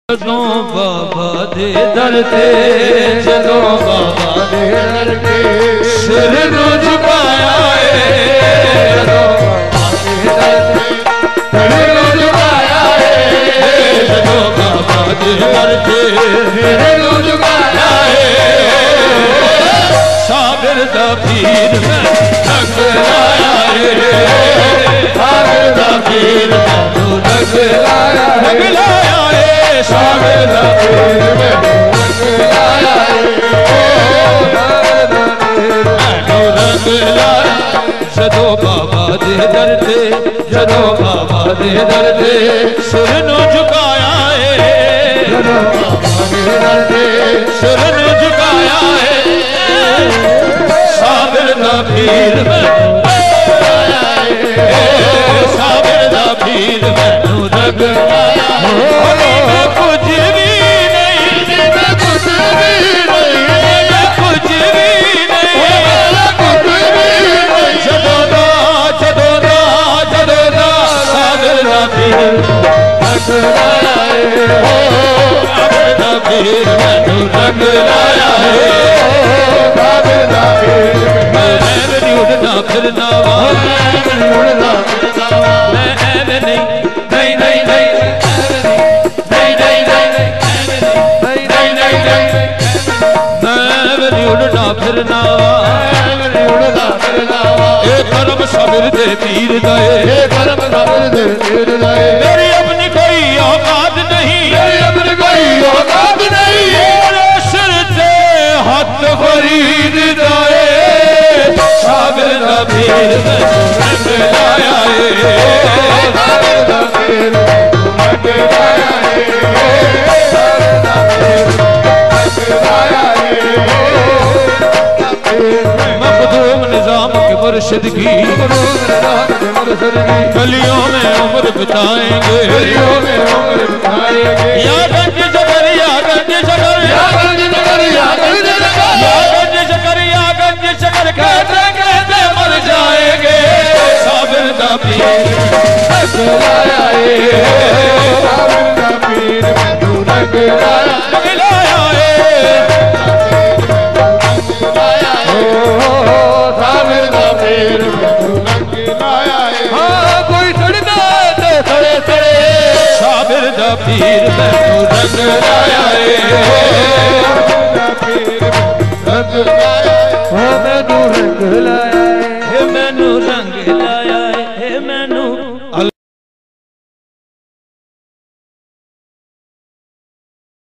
जदों बाबा दे दर ते, जदों बाबा दे दर ते सिर नूं झुकाया है, जदों बाबा दे दर ते सिर नूं झुकाया है, जदों बाबा दे दर ते सिर नूं झुकाया है। साबिर दा पीर मैं रंग लाया है, साबिर दा पीर मैनू रंग लाया है, रंग लाया है। साबिर दा पीर मैनू रंग लाया है, मैनू रंग लाया। जदों बाबा दे दर ते, जदों बाबा दे दर ते सिर नूं झुकाया है, जदों बाबा दे दर ते सिर नूं झुकाया है। साबिर दा पीर मैनू लाया है, साबिर दा पीर मैनू रंग लाया है। कुछ भी नहीं, कुछ भी नहीं, कुछ भी नहीं, कुछ भी नहीं। जदों दा जदों दा जदों दा साबिर दा पीर रंग लाया है, साबिर दा पीर मैनू रंग लाया है, साबिर दा पीर। मैं ऐवें उड़ना फिरना वा, मैं उड़ना फिरना वा, मैं ऐवें नहीं नहीं नहीं नहीं उड़ना फिरना, उड़ना फिरना। ए करम साबिर दे पीर दाए, ए करम साबिर दे पीर दाए। मेरी अपनी कोई औकात नहीं, मेरी अपनी कोई औकात नहीं, मेरे सिर से हाथ फरीद दाए। साबिर दा पीर मैनू रंग लाया है, साबिर दा पीर मैनू रंग लाया है, साबिर दा पीर रंग लाया है। मखदूम निजाम के मुर्शिद की गलियों में उम्र बिताएंगे, गलियों में उम्र बिताएंगे। या गंज जगर, या गंज जगर, या गंज जगर, या गंज जगर, या गंज जगर, या गंज जगर कहते कहते मर जाएंगे। साबिर दा पीर रंग लाया है, साबिर दा पीर मैनू रंग लाया है, साबिर दा पीर मैनू रंग लाया है। हाँ कोई सड़ना तो सड़े सड़े, साबिर दा पीर मैनू रंग लाया है, साबिर दा पीर मैनू रंग लाया है, मैनू रंग लाया।